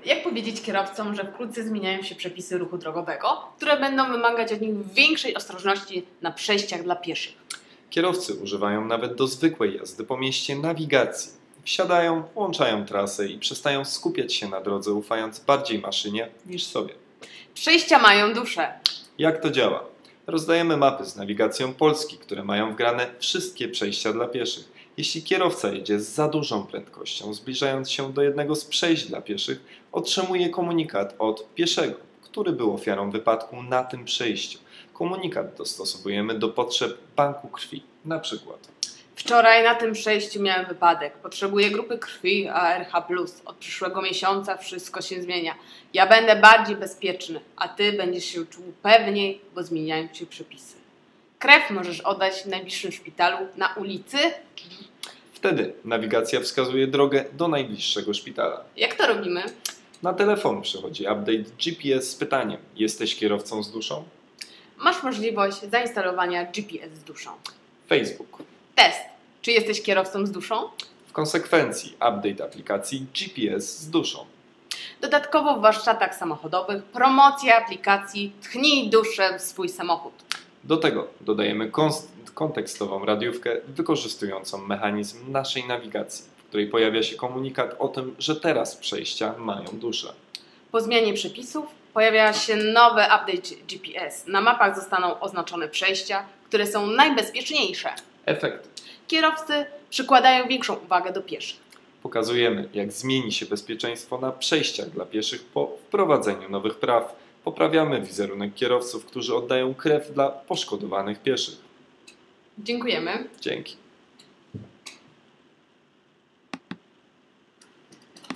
Jak powiedzieć kierowcom, że wkrótce zmieniają się przepisy ruchu drogowego, które będą wymagać od nich większej ostrożności na przejściach dla pieszych? Kierowcy używają nawet do zwykłej jazdy po mieście nawigacji. Wsiadają, włączają trasę i przestają skupiać się na drodze, ufając bardziej maszynie niż sobie. Przejścia mają duszę. Jak to działa? Rozdajemy mapy z nawigacją Polski, które mają wgrane wszystkie przejścia dla pieszych. Jeśli kierowca jedzie z za dużą prędkością, zbliżając się do jednego z przejść dla pieszych, otrzymuje komunikat od pieszego, który był ofiarą wypadku na tym przejściu. Komunikat dostosowujemy do potrzeb banku krwi, na przykład. Wczoraj na tym przejściu miałem wypadek. Potrzebuję grupy krwi ARH+. Od przyszłego miesiąca wszystko się zmienia. Ja będę bardziej bezpieczny, a ty będziesz się czuł pewniej, bo zmieniają się przepisy. Krew możesz oddać w najbliższym szpitalu, na ulicy. Wtedy nawigacja wskazuje drogę do najbliższego szpitala. Jak to robimy? Na telefon przychodzi update GPS z pytaniem: jesteś kierowcą z duszą? Masz możliwość zainstalowania GPS z duszą. Facebook. Test. Czy jesteś kierowcą z duszą? W konsekwencji update aplikacji GPS z duszą. Dodatkowo w warsztatach samochodowych promocja aplikacji Tchnij duszę w swój samochód. Do tego dodajemy kontekstową radiówkę wykorzystującą mechanizm naszej nawigacji, w której pojawia się komunikat o tym, że teraz przejścia mają duszę. Po zmianie przepisów pojawia się nowy update GPS. Na mapach zostaną oznaczone przejścia, które są najbezpieczniejsze. Efekty. Kierowcy przykładają większą uwagę do pieszych. Pokazujemy, jak zmieni się bezpieczeństwo na przejściach dla pieszych po wprowadzeniu nowych praw. Poprawiamy wizerunek kierowców, którzy oddają krew dla poszkodowanych pieszych. Dziękujemy. Dzięki.